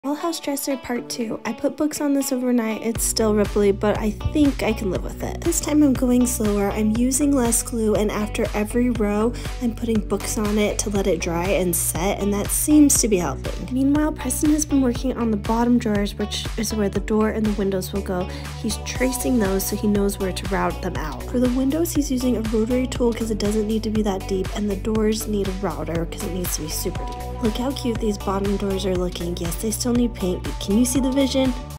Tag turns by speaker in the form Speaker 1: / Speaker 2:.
Speaker 1: Dollhouse Dresser Part 2. I put books on this overnight. It's still ripply, but I think I can live with it. This time I'm going slower. I'm using less glue, and after every row, I'm putting books on it to let it dry and set, and that seems to be helping. Meanwhile, Preston has been working on the bottom drawers, which is where the door and the windows will go. He's tracing those so he knows where to route them out. For the windows, he's using a rotary tool because it doesn't need to be that deep, and the doors need a router because it needs to be super deep. Look how cute these bottom doors are looking. Yes, they still need paint, but can you see the vision?